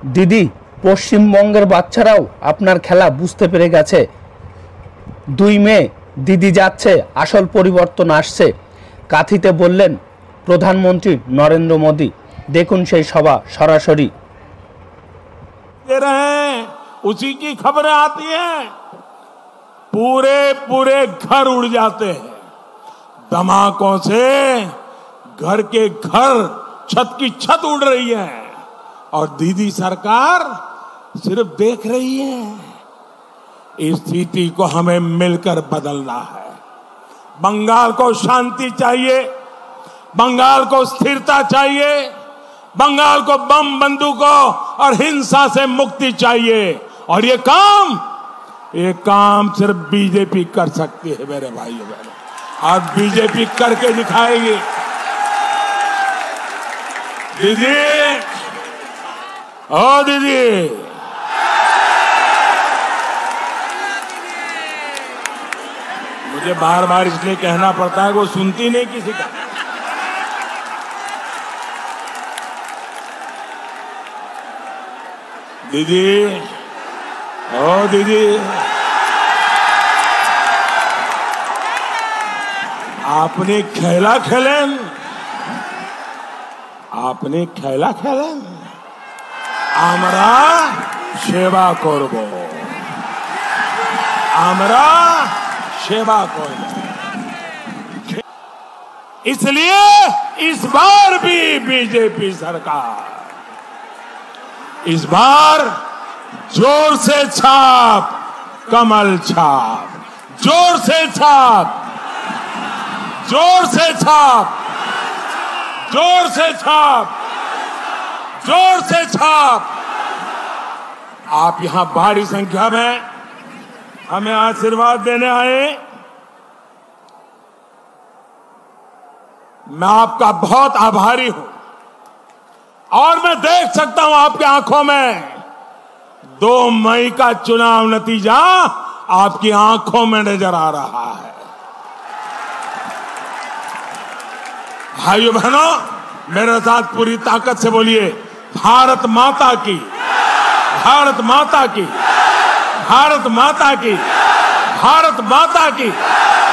দিদি, পশ্চিমবঙ্গের বাচ্চারাও আপনার খেলা বুঝতে পেরে গেছে। 2 মে দিদি যাচ্ছে, আসল পরিবর্তন আসছে, কাঁথিতে বললেন প্রধানমন্ত্রী নরেন্দ্র মোदी। দেখুন সেই সভা সরাসরি। दे रहे हैं, उसी की खबरें आती हैं, पूरे पूरे घर उड़ जाते हैं धमाकों से। घर के घर, छत की छत उड़ रही है और दीदी सरकार सिर्फ देख रही है। इस स्थिति को हमें मिलकर बदलना है। बंगाल को शांति चाहिए, बंगाल को स्थिरता चाहिए, बंगाल को बम बंदूकों और हिंसा से मुक्ति चाहिए। और ये काम सिर्फ बीजेपी कर सकती है मेरे भाइयों बहनों, और बीजेपी करके दिखाएगी। दीदी, ओ दीदी, मुझे बार बार इसलिए कहना पड़ता है, वो सुनती नहीं किसी का। दीदी, ओ दीदी, आपने खेला खेलें, आपने खेला खेलें, আমরা সেবা করব, আমরা सेवा করব। इसलिए इस बार भी बीजेपी सरकार इस बार जोर से छाप, कमल छाप, जोर से छाप, जोर से छाप, जोर से छाप, जोर से छाप। आप यहां भारी संख्या में हमें आशीर्वाद देने आए, मैं आपका बहुत आभारी हूं। और मैं देख सकता हूं आपकी आंखों में 2 मई का चुनाव नतीजा आपकी आंखों में नजर आ रहा है। भाइयों बहनों, मेरे साथ पूरी ताकत से बोलिए, भारत माता की, भारत माता की, भारत माता की, भारत माता की।